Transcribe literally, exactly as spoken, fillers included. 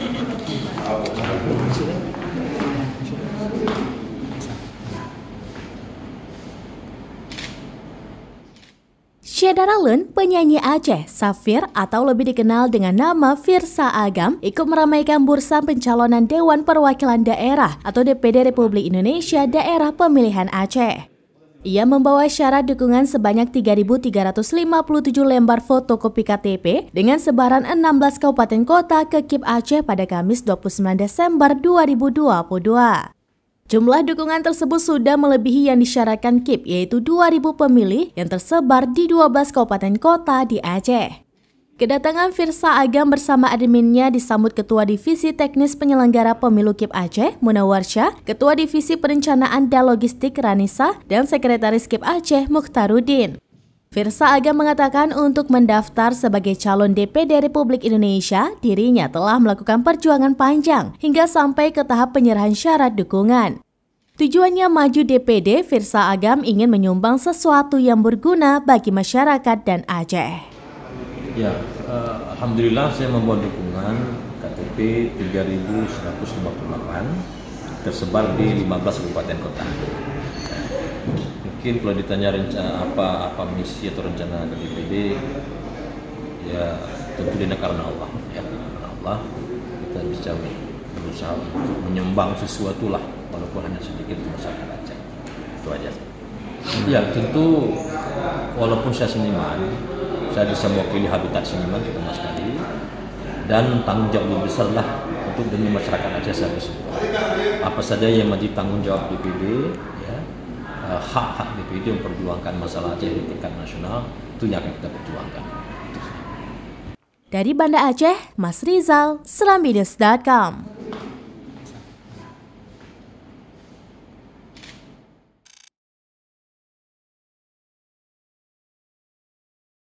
Syeda Ralun, penyanyi Aceh, Safir atau lebih dikenal dengan nama Firsa Agam, ikut meramaikan bursa pencalonan Dewan Perwakilan Daerah atau D P D Republik Indonesia Daerah Pemilihan Aceh. Ia membawa syarat dukungan sebanyak tiga ribu tiga ratus lima puluh tujuh lembar fotokopi K T P dengan sebaran enam belas kabupaten kota ke K I P Aceh pada Kamis dua puluh sembilan Desember dua ribu dua puluh dua. Jumlah dukungan tersebut sudah melebihi yang disyaratkan K I P, yaitu dua ribu pemilih yang tersebar di dua belas kabupaten kota di Aceh. Kedatangan Firsa Agam bersama adminnya disambut Ketua Divisi Teknis Penyelenggara Pemilu K I P Aceh, Munawarsyah, Ketua Divisi Perencanaan dan Logistik Ranisa, dan Sekretaris K I P Aceh, Mukhtaruddin. Firsa Agam mengatakan untuk mendaftar sebagai calon D P D Republik Indonesia, dirinya telah melakukan perjuangan panjang hingga sampai ke tahap penyerahan syarat dukungan. Tujuannya maju D P D, Firsa Agam ingin menyumbang sesuatu yang berguna bagi masyarakat dan Aceh. Ya, uh, Alhamdulillah saya membawa dukungan K T P tiga ribu seratus lima puluh delapan tersebar di lima belas kabupaten kota. Mungkin kalau ditanya rencana apa apa misi atau rencana dari D P D, ya tentu ini karena Allah, ya karena Allah kita bisa berusaha untuk menyumbang sesuatu lah, walaupun hanya sedikit untuk masyarakat Aceh. Itu aja. Ya tentu walaupun saya seniman, saya bisa mewakili habitat seniman terutama sekali, dan tanggung jawab lebih besar lah untuk demi masyarakat Aceh secara keseluruhan. Apa saja yang menjadi tanggung jawab D P D, ya, hak-hak D P D memperjuangkan masalah Aceh di tingkat nasional, itu yang akan kita perjuangkan. Dari Banda Aceh, Mas Rizal, serambinews dot com.